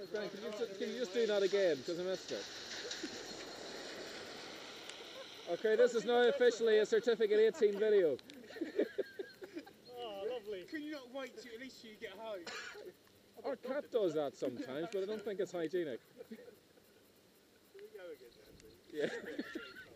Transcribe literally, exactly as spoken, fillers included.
Frank, can you, just, can you just do that again, because I missed it? Okay, this is now officially a Certificate eighteen video. Oh, lovely. Can you not wait till at least you get home? Our cat does that sometimes, but I don't think it's hygienic. Can we go again, Nancy? Yeah.